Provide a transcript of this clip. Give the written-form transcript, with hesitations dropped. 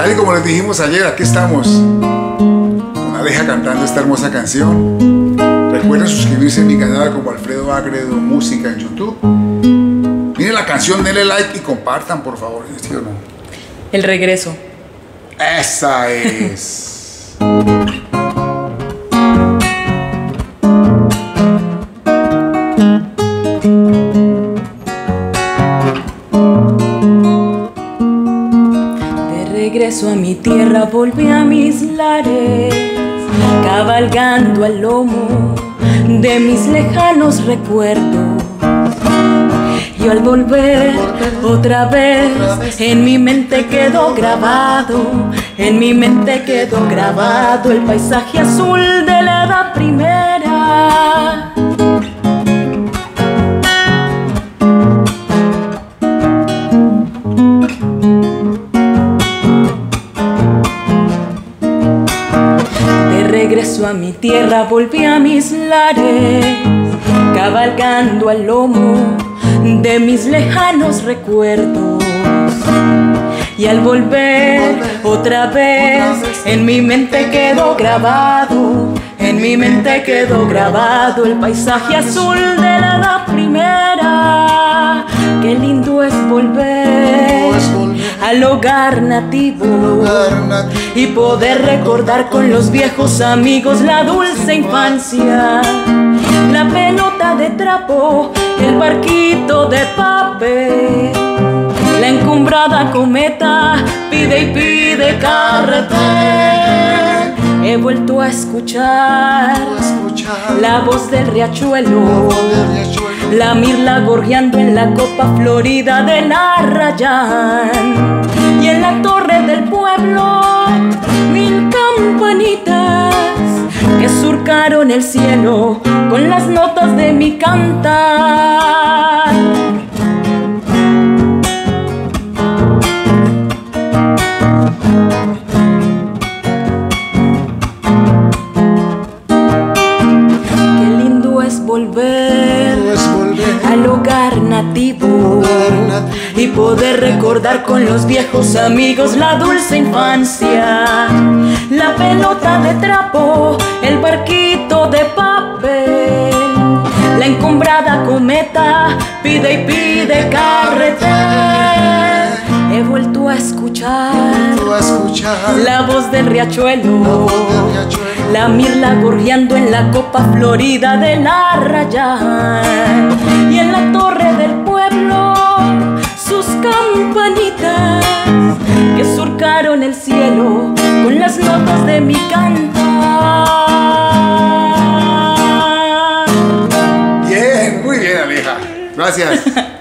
Tal y como les dijimos ayer, aquí estamos con Aleja cantando esta hermosa canción. Recuerden suscribirse a mi canal como Alfredo Agredo Música en YouTube. Miren la canción, denle like y compartan, por favor. ¿Sí o no? El regreso. Esa es. Regreso a mi tierra, volví a mis lares, cabalgando al lomo de mis lejanos recuerdos. Y al volver otra vez, en mi mente quedó grabado, en mi mente quedó grabado el paisaje azul de la edad primera. Regreso a mi tierra, volví a mis lares, cabalgando al lomo de mis lejanos recuerdos. Y al volver otra vez, en mi mente quedó grabado, en mi mente quedó grabado el paisaje azul de la edad primera. Qué lindo es volver al hogar nativo y poder recordar con los viejos amigos la dulce infancia, la pelota de trapo, el barquito de papel, la encumbrada cometa pide y pide carretel. He vuelto a escuchar la voz del riachuelo, la mirla gorjeando en la copa florida del Arrayán. Y en la torre del pueblo, 1000 campanitas que surcaron el cielo con las notas de mi cantar. Qué lindo es volver al hogar nativo y poder recordar con los viejos amigos la dulce infancia, la pelota de trapo, el barquito de papel, la encumbrada cometa pide y pide carretel. He vuelto a escuchar la voz del riachuelo, la mirla gorjeando en la copa florida del Arrayán. Y en la torre del pueblo, sus campanitas que surcaron el cielo con las notas de mi cantar. Bien, muy bien, Aleja. Gracias.